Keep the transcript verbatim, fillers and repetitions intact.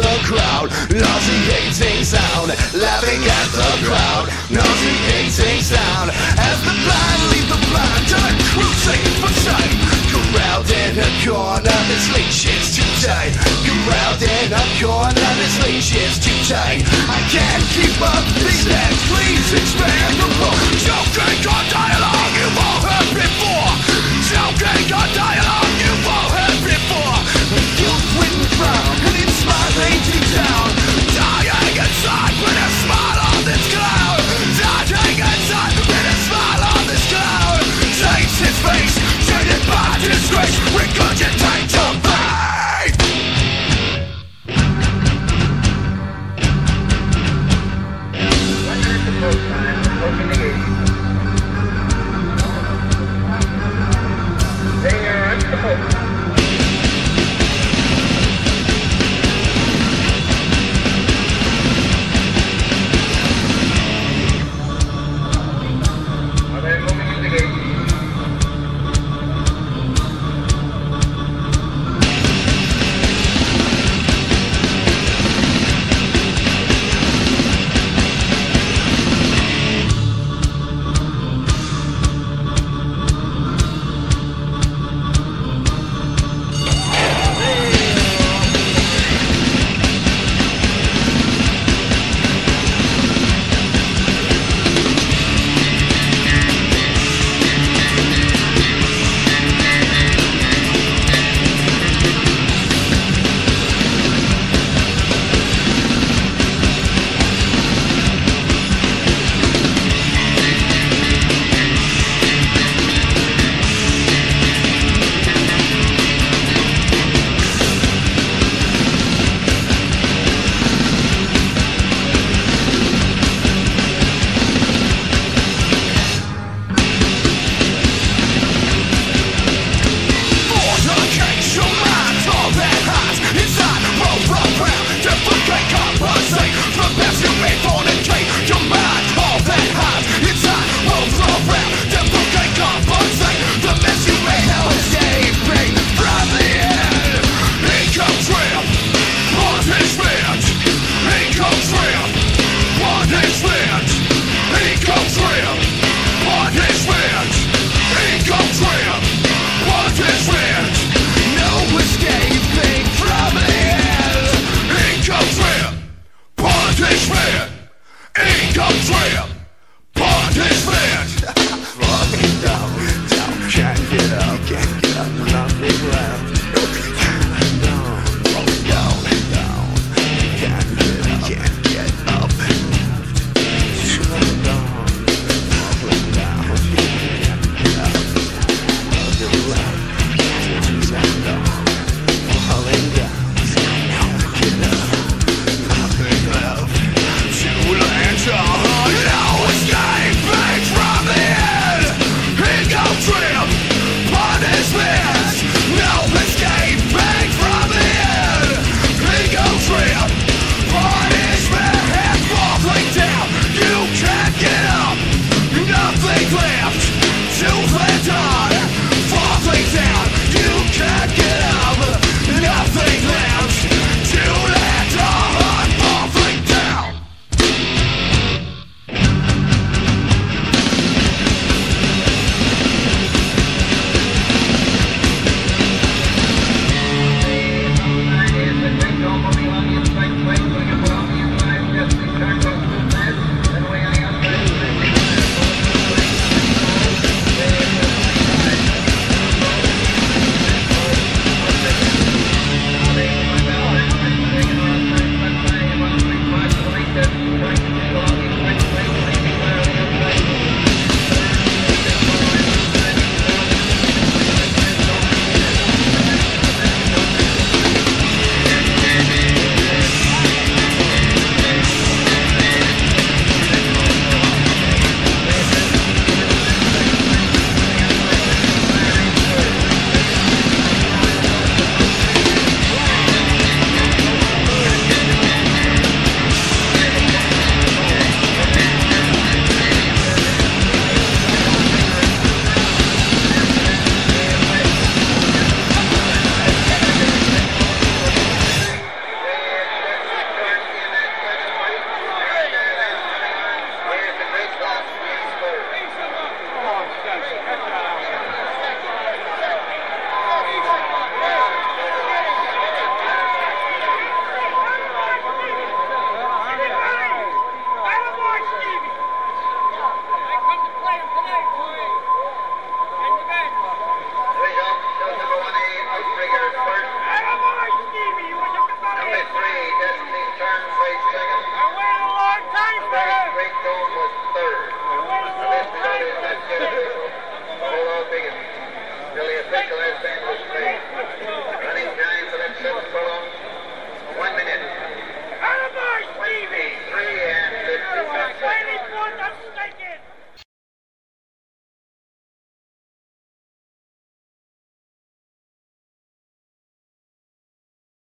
the crowd, nauseating sound, laughing at the crowd, nauseating sound, as the blind lead the blind to the crusade for sight. Corralled in a corner, this leash is too tight. Corralled in a corner, this leash is too tight. I can't keep up these legs, please expand the floor. Joking on dialogue you've all heard before. Joking on dialogue you've all heard before. The guilt written frown, and it's smiling to